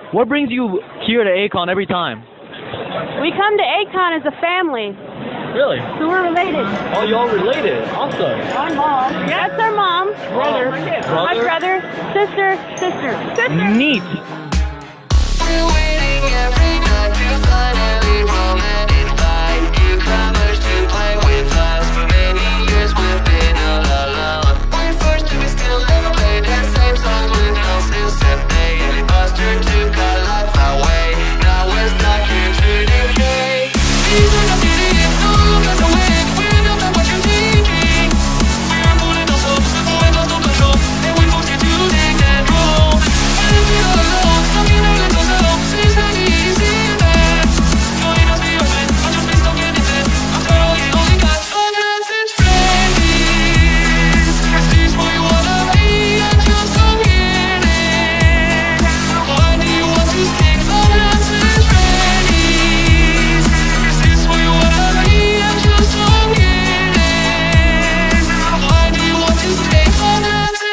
What brings you here to A-kon every time? We come to A-kon as a family. Really? So we're related. Oh, you all related. Awesome. My mom. That's our mom. Brother. My brother. Sister. Neat. We're waiting every night to finally roam and invite newcomers to play with us. For many years we've been all alone. We're forced to be still never play the same songs with no system. They imposter took our life away. Now we're stuck here to decay. These are the idiots, no look us away. We're not what you're thinking. We're pulling ourselves before we lost all control. And we're forced to take that role. We're living all alone, stuck in our little selves. It's not easy, man. Join us, be your friend. I'll just be stuck in it then. After all, you only got fuckers and friends. Is this what you wanna be? I just don't get it. Why do you want to stick fuckers and friends? Is this what you wanna be? I just don't get it. Why do you want to stick fuckers and friends?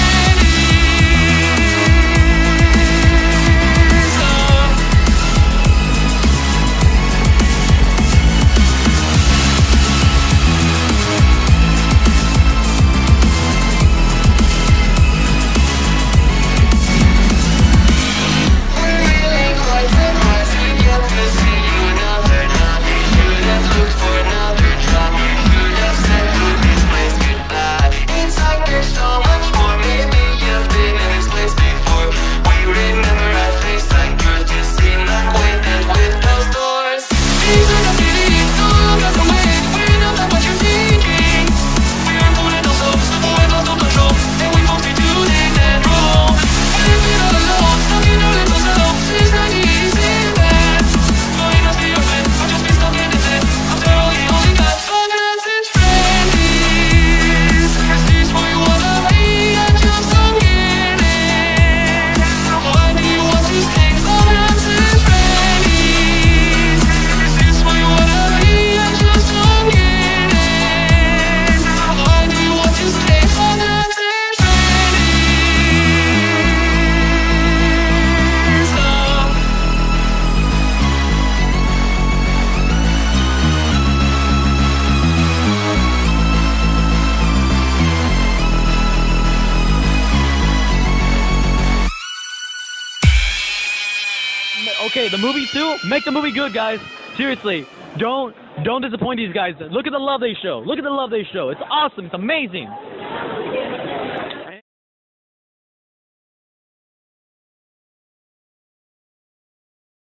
We're really quite surprised we get to see you another night. Should have looked for another drop. Should have said to this place goodbye. It's like there's so much more. Maybe you've been in this place before. We remember our face like yours. Just seem like windows with closed doors. These are the idiots, no look us away. We're not what you're thinking. We're pulling ourselves before we lost all control. And we forced to take that role. We're living all alone, stuck in our little selves. It's not easy, man. Join us, be your friend. I'll just be stuck in it then. After all, you only got fuckers and friends. Is this what you wanna be? I just don't get it. Why do you want to stick fuckers and friends? Is this what you wanna be? I just don't get it. Why do you want to stick fuckers and friends? Okay, the movie too. Make the movie good, guys. Seriously, don't disappoint these guys. Look at the love they show. Look at the love they show. It's awesome. It's amazing.